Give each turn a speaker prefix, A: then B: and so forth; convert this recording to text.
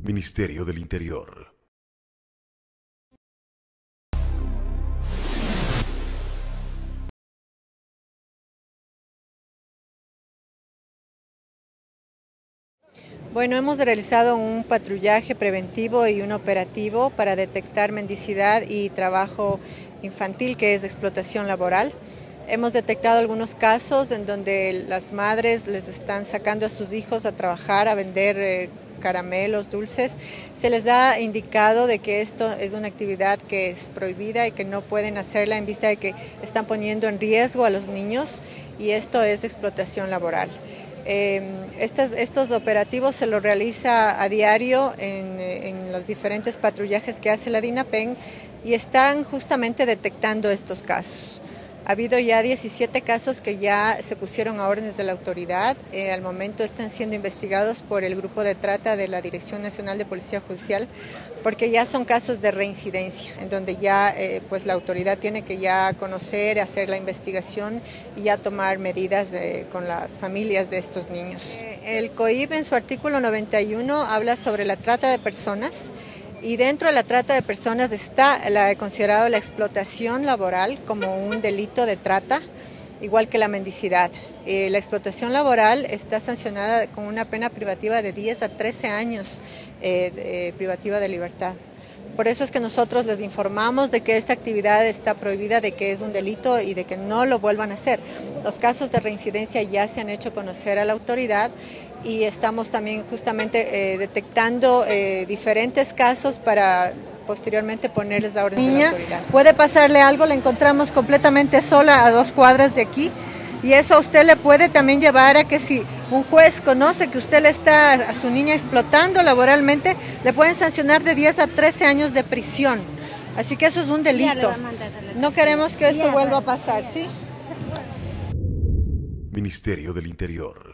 A: Ministerio del Interior.
B: Bueno, hemos realizado un patrullaje preventivo y un operativo para detectar mendicidad y trabajo infantil, que es explotación laboral. Hemos detectado algunos casos en donde las madres les están sacando a sus hijos a trabajar, a vender caramelos, dulces. Se les ha indicado de que esto es una actividad que es prohibida y que no pueden hacerla en vista de que están poniendo en riesgo a los niños, y esto es explotación laboral. Estos operativos se los realiza a diario en los diferentes patrullajes que hace la DINAPEN, y están justamente detectando estos casos. Ha habido ya 17 casos que ya se pusieron a órdenes de la autoridad. Al momento están siendo investigados por el grupo de trata de la Dirección Nacional de Policía Judicial, porque ya son casos de reincidencia, en donde ya pues la autoridad tiene que ya conocer, hacer la investigación y ya tomar medidas con las familias de estos niños. El COIP en su artículo 91 habla sobre la trata de personas. Y dentro de la trata de personas está considerado la explotación laboral como un delito de trata, igual que la mendicidad. La explotación laboral está sancionada con una pena privativa de 10 a 13 años privativa de libertad. Por eso es que nosotros les informamos de que esta actividad está prohibida, de que es un delito y de que no lo vuelvan a hacer. Los casos de reincidencia ya se han hecho conocer a la autoridad, y estamos también justamente detectando diferentes casos para posteriormente ponerles a orden de la autoridad. Puede pasarle algo, la encontramos completamente sola a 2 cuadras de aquí, y eso a usted le puede también llevar a que si un juez conoce que usted le está a su niña explotando laboralmente, le pueden sancionar de 10 a 13 años de prisión. Así que eso es un delito. No queremos que esto vuelva a pasar, ¿sí?
A: Ministerio del Interior.